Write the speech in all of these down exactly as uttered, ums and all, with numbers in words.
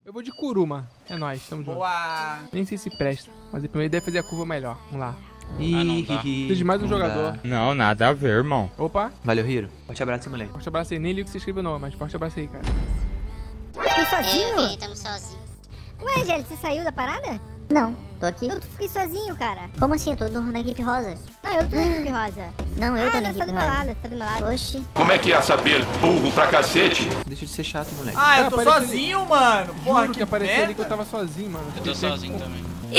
Eu vou de Kuruma. É nóis, tamo junto. Boa! Nem sei se presta, mas primeiro deve fazer a curva melhor. Vamos lá. Ih, Ah, não dá. Preciso de mais um não jogador. dá. Não, nada a ver, irmão. Opa, Valeu, Hiro. Forte abraço, moleque. forte abraço aí. Nem li o que você escreveu não, mas forte abraço aí, cara. Fiquei sozinho? É, estamos sozinhos. Ué, Gelli, você saiu da parada? Não, tô aqui. Eu fiquei sozinho, cara. Como assim? Eu tô no- na equipe rosa. Não, eu tô na equipe rosa. Não, eu ah, tô na não, equipe tá do meu rosa. lado, tá do meu lado. Oxi. Como é que ia saber? Burro pra cacete. Deixa de ser chato, moleque. Ah, eu Ah, tô apareceu sozinho, mano. Porra, Juro que que apareceu ali que eu merda. tava sozinho, mano. Eu tô sozinho também.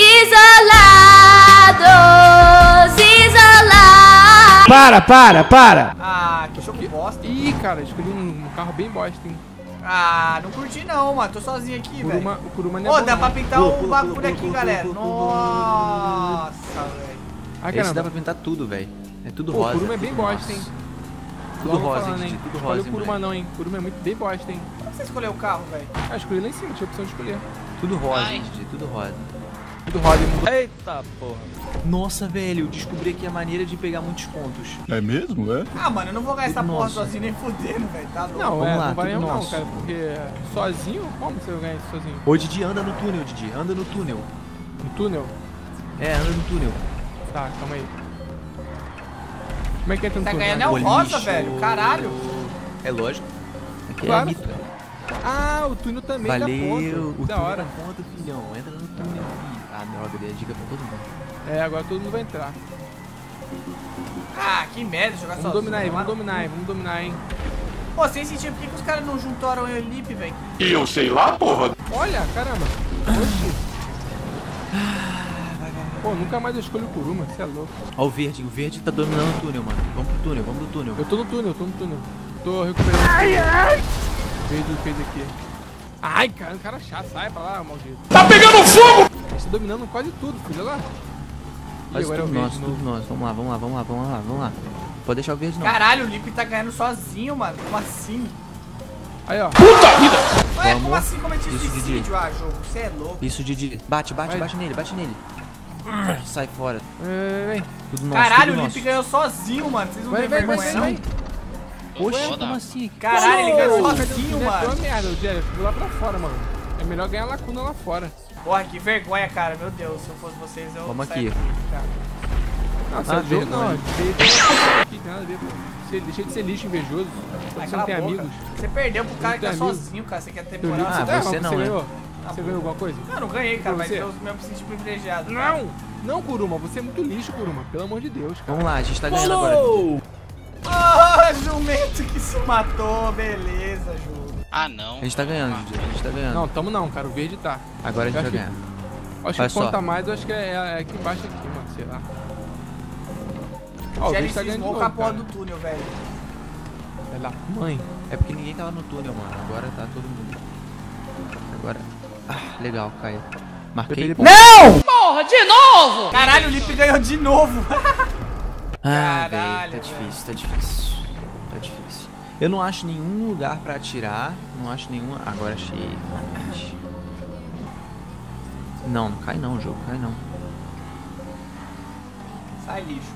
Isolados, isolados. Para, para, para! Ah, que jogo bosta. Ih, cara, escolhi um, um carro bem bosta, hein. Ah, não curti não, mano. Tô sozinho aqui, velho. Kuruma, o Kuruma não Ô, é bom, dá não. pra pintar Pula, o pula, bagulho pula, aqui, pula, galera. pula, pula, Nossa, velho. Ah, Esse dá caramba. pra pintar tudo, velho. É tudo Pô, o rosa. Kuruma é bem tudo bosta, hein. nosso. Logo Tudo rosa, falando, gente. hein. Tudo Escolhi rosa, o hein, Kuruma moleque. não, hein. Kuruma é muito bem bosta, hein. Como você escolheu o carro, velho? Ah, escolhi lá em cima, tinha a opção de escolher. Tudo rosa, Ai. gente. Tudo rosa. Tudo roda e mundo. Eita porra! Nossa, velho. Eu descobri aqui a maneira de pegar muitos pontos. É mesmo, é? Ah, mano, eu não vou gastar Tudo porra nosso. sozinho nem fudendo, velho. Tá louco. Não, Vamos é, lá, não vai tudo não, nosso. cara, porque sozinho, como você vai ganhar isso sozinho? Ô, Didi, anda no túnel, Didi. Anda no túnel. No túnel? É, anda no túnel. Tá, calma aí. Como é que entra no Tá túnel? ganhando é o Ô, rosa, lixo. velho. Caralho. É lógico. Aqui Claro. é mito. Ah, o túnel também dá Valeu. ponto. O Da túnel hora. dá ponto, filhão. Entra no túnel, filho. Ah, droga. Dei a dica pra todo mundo. É, agora todo mundo vai entrar. Ah, que merda jogar Vamos sozinho. dominar aí, vamos Mano. dominar aí, vamos dominar, hein. Pô, sem sentido, por que, que os caras não juntaram eu e o Lipe, velho? E eu sei lá, porra. Olha, caramba. Oxi. Pô, nunca mais eu escolho o Kuruma, você é louco. Ó o verde. O verde tá dominando o túnel, mano. Vamos pro túnel, vamos pro túnel. Eu tô no túnel, eu tô no túnel. Tô recuperando. Ai, ai. Fez o que fez aqui. Ai, cara, um cara chato, sai pra lá, maldito. Tá pegando fogo! Eles estão dominando quase tudo, filho, olha lá. Ih, Faz agora é o tudo verde nosso, de novo. tudo nosso. Vamos lá, vamos lá, vamos lá, vamos lá, vamos lá. Pode deixar o verde não. Caralho, o Lipe tá ganhando sozinho, mano. Como assim? Aí, ó. Puta vida! Ué, Vamos. como assim cometi Isso, suicídio? Didi. Ah, jogo, você é louco. Isso, Didi. Bate, bate, Vai. bate nele, bate nele. Sai fora. Vem, vem, Tudo nosso, Caralho, tudo o nosso. Lipe ganhou sozinho, mano. Vocês não Vai, têm vai, vai, vergonha, vai, não? vai. Oxe, Foda. como assim? Caralho, ele ganhou Pô, sozinho, Neto é uma mano. merda, o Jerry. Ficou lá pra fora, mano. É melhor ganhar a lacuna lá fora. Porra, que vergonha, cara. Meu Deus, se eu fosse vocês, eu... Vamos saia aqui. Tá. Não, você Ah, é jogo, não. vergonha. Tem tem nada a ver, pô. Você- Deixa de ser lixo invejoso. Ai, Você cala não tem a boca. amigos. Você perdeu pro cara Não que tá tem amigos. sozinho, cara. Você quer ter Teu moral. livro, Ah, tá, você mas não, você né? ganhou? Tá Você bom. ganhou alguma coisa? Eu não ganhei, cara, mas Você? eu me senti privilegiado. Não! Não, Kuruma, você é muito lixo, Kuruma. Pelo amor de Deus, cara. Vamos lá, a gente tá ganhando agora. Ah, jumento que se matou. Beleza, jogo. Ah, não. A gente tá ganhando, Ah, Didi. A gente tá ganhando. Não, tamo não, cara. O verde tá. Agora a gente Eu vai acho ganhar. Acho Olha que só. conta mais, eu acho que é, é aqui embaixo aqui, mano. Sei lá. Ó, o Jelly verde tá ganhando de cismou novo, com a porra cara. do túnel, velho. É lá, mãe. É porque ninguém tava no túnel, mano. Agora tá todo mundo. Agora. Ah, legal, Caio. Marquei. Pepe- ponto. Porra, de novo! Caralho, o Lipe ganhou de novo. Ah, Caralho, velho, tá velho. difícil, tá difícil. Tá difícil. Eu não acho nenhum lugar pra atirar. Não acho nenhum. Agora achei. finalmente. Não, não cai não, jogo. Cai não. Sai, lixo.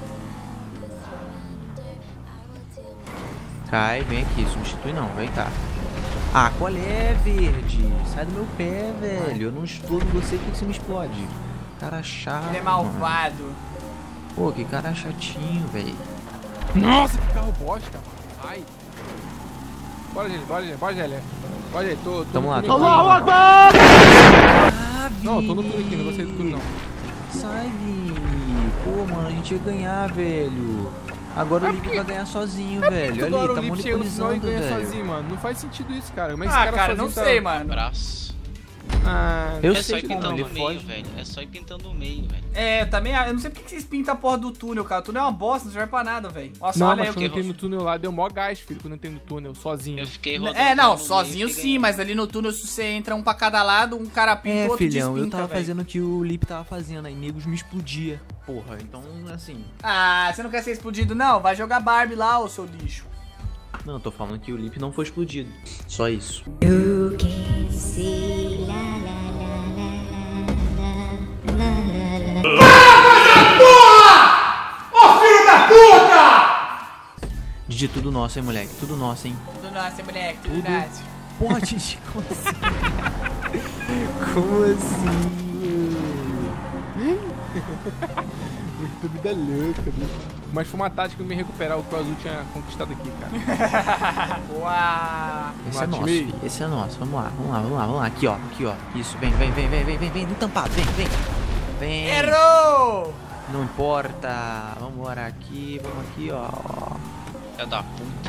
Cai, vem aqui. Substitui não, vem cá. Ah, qual é, verde? Sai do meu pé, velho. Eu não explodo você, por que você me explode? Cara chato. Ele é mano. malvado. Pô, que cara chatinho, velho. Nossa, que carro bosta, mano. Ai. Bora, Gelli, bora, Gelli, bora, Gelli. Bora, Gelli, tô, tô Tamo no lá, túnel tamo aqui. lá. Ah, Não, tô no túnel aqui, não gostei do túnel, não. Sai, Vini. Pô, mano, a gente ia ganhar, velho. Agora o Lipe vai ganhar sozinho, velho. Toda Olha hora aí, tá o Lipe chega no final e monopolizando, ganha velho. sozinho, mano. Não faz sentido isso, cara. Como é que esse Ah, cara cara, sozinho não tá... sei, mano. Braço. Ah, Eu é só sei ir como pintando ele o meio, foge. velho. É só ir pintando o meio, velho. É, também, eu não sei por que vocês pintam a porra do túnel, cara. O túnel é uma bosta, não serve pra nada, velho. Nossa, não, olha mas aí o quando que... eu entrei no túnel lá, deu mó gás, filho, quando eu entrei no túnel, sozinho. Eu fiquei rodando. É, não, no meio, sozinho fiquei sim, ganhando. mas ali no túnel, se você entra um pra cada lado, um cara pinta, o É, outro filhão, despinta, eu tava velho. fazendo o que o Lipe tava fazendo, aí negros me explodia. Porra, então, assim... Ah, você não quer ser explodido, não? Vai jogar Barbie lá, ô seu lixo. Não, eu tô falando que o Lipe não foi explodido. Só isso. You can see la la la la la la la la. Didi, tudo nosso, hein, moleque? Tudo nosso, hein? Tudo nosso, moleque, tudo Tudo. nosso. Porra, Didi, como assim? Como assim? Muito vida louca, né? Mas foi uma tática de me recuperar o que o azul tinha conquistado aqui, cara. Uau. Esse é Mate nosso, meio. filho. Esse é nosso. Vamos lá, vamos lá, vamos lá, vamos lá. Aqui, ó. Aqui, ó. Isso, vem, vem, vem, vem, vem, vem, vem. No tampado, vem, vem. Vem. Errou! Não importa. Vamos embora aqui, vamos aqui, ó. É da puta.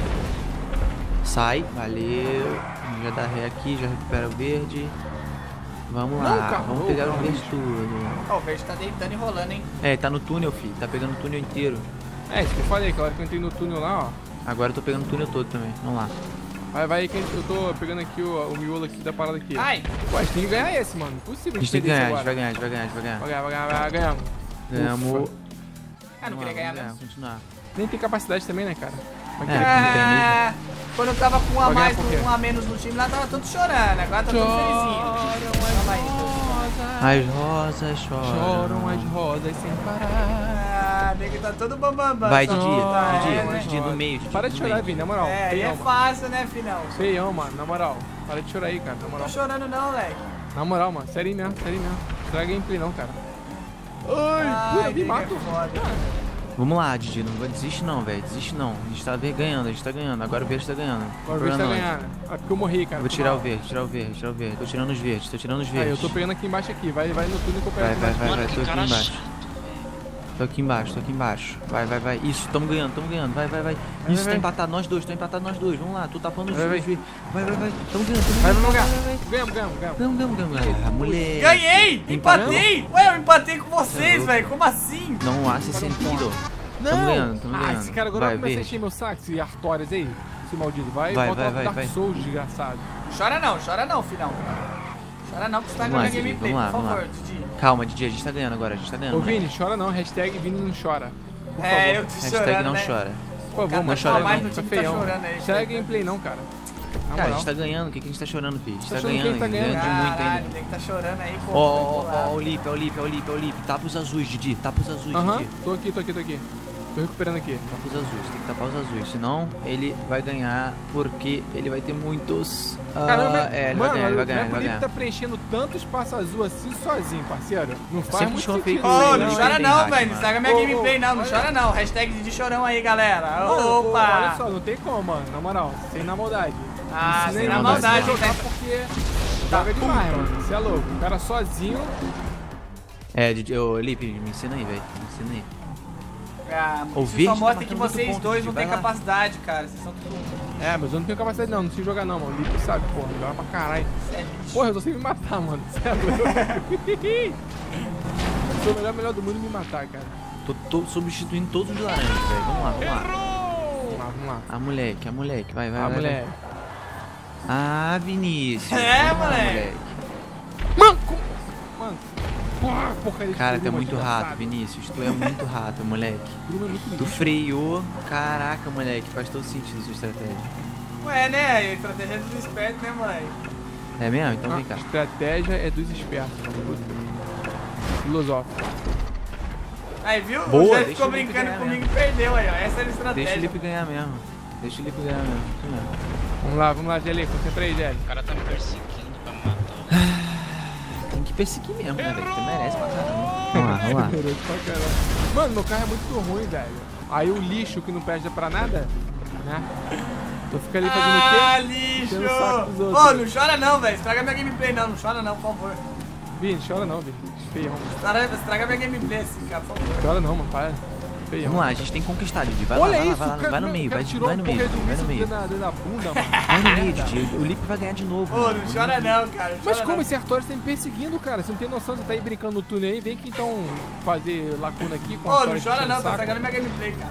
Sai, valeu. Já dá ré aqui, já recupera o verde. Vamos lá, Não, cara, vamos não, pegar o cara. verde tudo. Ó, o verde tá deitando e rolando, hein? É, tá no túnel, filho. Tá pegando o túnel inteiro. É, isso que eu falei, aquela hora que eu entrei no túnel lá, ó. Agora eu tô pegando o túnel todo também. Vamos lá. Vai, vai aí que eu tô pegando aqui o, o miolo aqui da parada aqui. Ai! Pô, a gente tem que ganhar esse, mano. Impossível A gente tem que perder ganhar, a esse gente vai agora. ganhar, a gente vai ganhar, a gente vai ganhar. Vai ganhar, vai ganhar, vai ganhar. Ganhamos. Ah, não queria ganhar mesmo. Vamos continuar. Nem tem capacidade também, né, cara? Vai É, que- não tem mesmo. É, quando eu tava com um a Vai ganhar mais, por quê? um a menos no time lá, tava todo chorando. Agora tá todo felizinho. Calma aí. As rosas choram. Choram as rosas sem parar. Ah, nego tá todo bambambam. Vai, só Didi, que tá, Didi, é, né? Didi, no meio, Didi, Para de no chorar, meio. Vini, na moral. É, aí Feião, é mano. fácil, né, filhão? Feião, mano, na moral. Para de chorar aí, cara, na Não tô moral. chorando não, moleque. Na moral, mano, sério mesmo, sério mesmo. Não traga gameplay não, cara. Ai, pura, me nego é mato. foda. Vamos lá, Didi, não vai desiste não, velho. Desiste não. A gente tá ganhando, a gente tá ganhando. Agora o verde tá ganhando. Agora o verde tá Pra nós. ganhando. Ah, porque eu morri, cara. Vou foi tirar mal. o verde, tirar o verde, tirar o verde. Tô tirando os verdes, tô tirando os Aí, verdes. eu tô pegando aqui embaixo aqui. Vai, vai no túnel que eu pego Vai, aqui vai, embaixo. vai, Mano, vai, que tô aqui cara embaixo. chato. Tô aqui embaixo, tô aqui embaixo. Vai, vai, vai. Isso, tamo ganhando, tamo ganhando. Vai, vai, vai. Vai, Isso, vai. tá empatado nós dois, tá empatado nós dois. Vamos lá, tô tapando os Vai, vai. dois. Vai, vai, vai. Tamo ganhando, tamo Vai, ganhando. vamos ganhar. vai, vai. Ganhamos, ganhamos, ganhamos. Ganhamos, ganhamos, ganhamos. Ah, moleque. Ganhei! Empatamos? Empatei! Ué, eu empatei com vocês, louco. velho. Como assim? Não há sentido. Não! Tamo ganhando, tamo Ah, ganhando. esse cara agora Vai, vai começar a verde. encher meu saco, esse Artorias aí. Esse maldito. Vai, Vai, volta vai, lá pro vai, Dark vai. Souls, desgraçado. Chora não, chora não, filhão. Chora não, que você tá Vamos lá, ganhando Didi, gameplay, vamos lá, por vamos lá. favor, Didi. Calma, Didi, a gente tá ganhando agora, a gente tá ganhando. Ô, moleque. Vini, chora não. Hashtag Vini não chora. Por É, favor. eu tô Hashtag chorando, não né? chora. Por favor, Cara, mano. não chora mais não. no Tá time tá feião. chorando aí. Segue gameplay não, cara. Na Cara, a moral. gente tá ganhando, o que, que a gente tá chorando, filho? A gente Tá tá achando ganhando, quem tá ainda, ganhando? ganhando de muito Caralho, ainda. tem que tá chorando aí, pô. Ó, ó, ó, ó, o Lipe, ó, o Lipe, ó, o Lipe, ó, o Lipe. Tapa os azuis, Didi, tapa os azuis, Aham, Didi. tô aqui, tô aqui, tô aqui. Tô recuperando aqui. Tapa os azuis, tem que tapar os azuis, senão ele vai ganhar, porque ele vai ter muitos... ah, Caramba, é, ele mano, vai ganhar, ele vai o ganhar, ele vai Felipe ganhar. tá preenchendo tanto espaço azul assim sozinho, parceiro. Não faz Sempre muito chama sentido. fake Ô, news, não não chora tem não, hack, velho. Não mano. estraga minha Ô, gameplay ô, não, não olha. chora não. Hashtag de chorão aí, galera. Mano, pô, Opa! olha só, não tem como, mano. Na moral, sem na maldade. Ah, Ensina sem ele na a maldade, jogar né? porque joga demais, mano. Você é louco. O cara sozinho. É, Didi, ô, Lipe, me ensina aí, velho, me ensina aí. Ah, O isso verde só tá mostra que marcando muito vocês ponto, dois Didi, não vai têm lá. capacidade, cara. Vocês são tudo... É, mas eu não tenho capacidade não, não sei jogar não, mano. O Lipe sabe, porra. Joga pra caralho. é lixo. Porra, eu só sei me matar, mano. Você é louco. Eu sou o melhor, melhor do mundo em me matar, cara. Tô, tô substituindo todos os laranjas, velho. Vamos lá, vamos lá. Vamos lá, vamos lá. A moleque, a moleque, vai, vai, Ah, vai. moleque. vai. Ah, Vinícius. É, Vamos lá, moleque. Mano, como... Mano. Porra, porcaria de Cara, tu é Kuruma, muito desgraçado. rato, Vinícius. Tu é muito rato, moleque. Kuruma é muito Tu lixo. freou. Caraca, moleque. Faz todo sentido sua estratégia. Ué, né? A estratégia dos espertos, né, moleque? É mesmo? Então vem Ah, cá. estratégia é dos espertos. Filosófico. Aí, viu? Boa, o Zé deixa ficou o Lipe brincando ganhar comigo mesmo. e perdeu aí, ó. Essa era a Deixa o estratégia. Lipe ganhar mesmo. Deixa o Lipe ganhar mesmo. Isso mesmo. Vamos lá, vamos lá, Gelê. Concentra aí, Gelê. O cara tá me perseguindo pra me matar. Tem que perseguir mesmo, né, velho? Você merece pra caramba. Vamos lá, vamos lá. Pra caralho. Mano, meu carro é muito ruim, velho. Aí o lixo que não presta pra nada, né? Eu fico ali fazendo Ah, o quê? lixo! Enchendo o saco dos Ô, outros. não chora não, velho. Estraga minha gameplay não. Não chora não, por favor. Vini, chora não, Vini. Feião. Estraga, estraga minha gameplay assim, cara, por favor. Chora não, mano. Para. Feião. Vamos lá, a gente tem que conquistar, Didi. Vai Olha lá, vai isso, lá, vai, lá, cara, vai no meu, meio, o cara vai, tirou vai no um meio, porra do vai no míssil meio. dentro da- dentro da bunda, mano. Vai no meio, Didi. O Lipe vai ganhar de novo. Ô, mano. não chora não, cara. Não Mas chora como não. esse Artorias tá me perseguindo, cara? Você não tem noção, você tá aí brincando no túnel aí, vem aqui então fazer lacuna aqui com Ô, a não Artorias chora enchendo não, o tá saco. estragando minha gameplay, cara.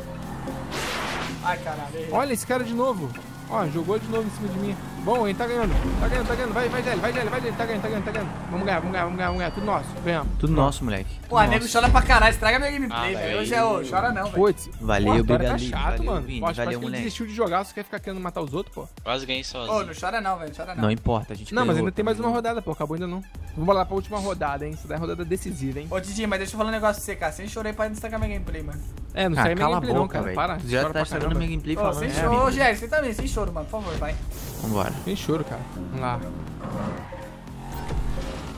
Ai, caralho. errei. Olha esse cara de novo. Ó, jogou de novo em cima de mim. Bom, ele tá ganhando. Tá ganhando, tá ganhando. Vai, vai, Gelli, vai, Gelli, vai, Gelli. Tá ganhando, tá ganhando, tá ganhando. Vamos ganhar, vamos ganhar, vamos ganhar, vamos ganhar. Tudo nosso. Ganhamos. Tudo nosso, moleque. Pô, a nego chora pra caralho. Estraga minha gameplay, Ah, velho. velho. Hoje é, ô, chora não, velho. Putz. Valeu, Pô, agora obrigado, tá Lipe. chato, Valeu, mano. Vini. Pô, acho, Valeu, acho que ele moleque. desistiu de jogar, só quer ficar querendo matar os outros, pô. Quase ganhei Ô, sozinho. não chora não, velho. Chora não. Não importa, a gente Não, mas ganhou. ainda tem mais uma rodada, pô. Acabou ainda não. Vamos lá pra última rodada, hein. Isso daí é rodada decisiva, hein. Ô, Didi, mas deixa eu falar um negócio pra você, cara. Sem chorei pra destacar minha gameplay, mano. É, não Ah, sai minha cala a gameplay boca, não, cara. velho. Para. Tu já Chora tá pra estragando caramba. minha gameplay Ô, falando. sem É, choro. Ô, amigo. Gério, você também, sem choro, mano. Por favor, vai. Vambora. Tem choro, cara. Vamos lá.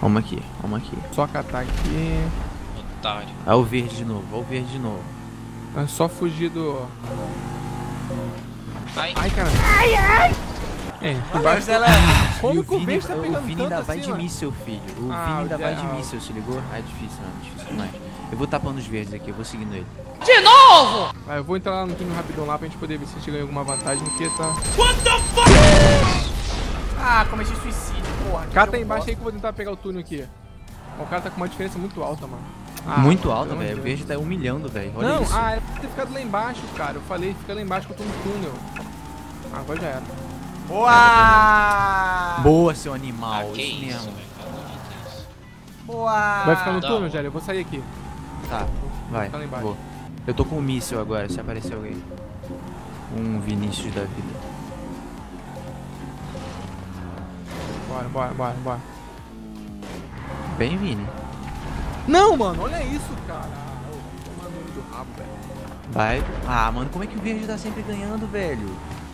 Vamos aqui, vamos aqui. Só catar aqui. Otário. Olha o verde de novo, olha o verde de novo. É só fugir do... Ai, Ai, caramba. Ai, ai. É, Mas ela... como E que o Vini, Verde tá o pegando Vini tanto ainda vai assim, de mano? míssil, filho. O Ah, Vini ainda o vai de Zé- míssil, se ligou? Ah, é difícil, mano. Difícil demais. Eu vou tapando os verdes aqui, eu vou seguindo ele. De novo! Vai, eu vou entrar lá no túnel rapidão lá pra gente poder ver se a gente ganha alguma vantagem, porque tá... Ah, cometi suicídio, porra. O cara tá embaixo aí que eu vou tentar pegar o túnel aqui. O cara tá com uma diferença muito alta, mano. Ah, Muito mano, alta, pelo velho. O amor de verde tá humilhando, velho. Deus. Olha Não, isso. ah, era pra ter ficado lá embaixo, cara. Eu falei, fica lá embaixo que eu tô no túnel. Ah, agora já era. Boa! Boa, seu animal. ah, que isso isso, mesmo. velho. Pelo amor de Deus. Boa! Vai ficar no Não. túnel, Gélio? Eu vou sair aqui. Tá, vai. Tá lá embaixo. Vou. Eu tô com um míssil agora, se aparecer alguém. Um Vinícius da vida. Bora, bora, bora, bora. Bem, Vini. Não, mano, olha isso, cara. Ah, ô, tomando olho do rabo, velho. Vai. Ah, mano, como é que o verde tá sempre ganhando, velho?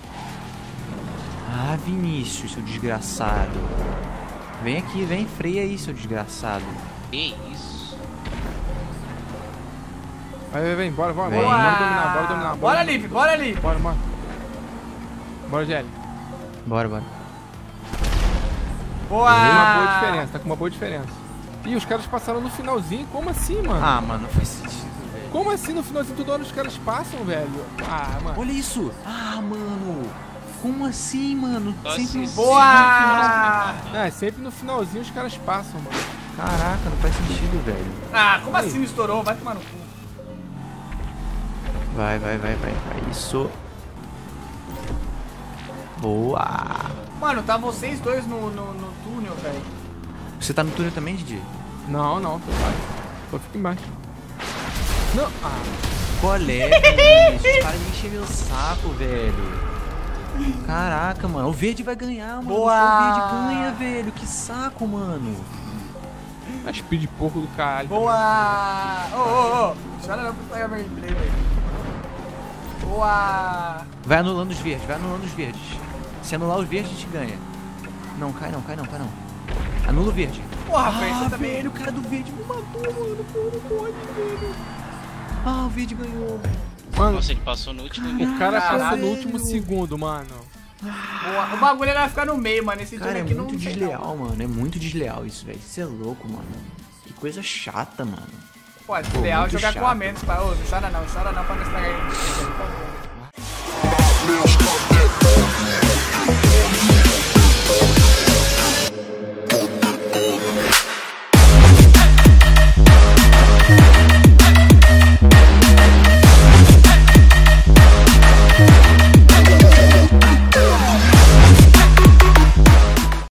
Ah, Vinícius, seu desgraçado. Vem aqui, vem, freia aí, seu desgraçado. Que isso? Vai, vai, vem, bora, bora, Vem. bora. Bora dominar, bora dominar. Bora, Lipe, bora, Lipe. Bora, bora. Bora, Gélio. Bora, bora. Boa! Tem uma boa diferença, tá com uma boa diferença. Ih, os caras passaram no finalzinho, como assim, mano? Ah, mano, não faz sentido, velho. Como assim no finalzinho toda hora os caras passam, velho? Ah, mano. Olha isso. Ah, mano. Como assim, mano? Nossa, Sempre isso- Boa! Ah, é sempre no finalzinho os caras passam, mano. Caraca, não faz sentido, velho. Ah, como assim não estourou? Vai tomar no cu. Vai, vai, vai, vai, vai. Isso. Boa. Mano, tá vocês dois no, no, no túnel, velho. Você tá no túnel também, Didi? Não, não, tô embaixo. Só fica embaixo. Não, ah. Qual é, Vinícius? Os caras me enchem meu saco, velho. Caraca, mano. O verde vai ganhar, mano. Boa! Só o verde ganha, velho. Que saco, mano. A speed porco do caralho. Boa! Ô, ô, ô. Chora não pra pegar gameplay, velho. Boa! Vai anulando os verdes, vai anulando os verdes. Se anular os verdes, a gente ganha. Não, cai não, cai não, cai não. Anula o verde. Porra, velho, Ah, você também. velho, o cara do verde me matou, mano. Pô, não pode, velho. Ah, o verde ganhou, velho. Mano, Nossa, ele passou no último minuto. o cara passou Caralho. no último segundo, mano. Boa. O bagulho era ficar no meio, mano. Esse Cara, túnel é aqui não muito tem desleal, mano. É muito desleal isso, velho. Isso é louco, mano. Que coisa chata, mano. não. Pô, é desleal muito jogar com chato. a menos, pai. Ô, não chora não, chora não pra não estragar ele, por favor. Meus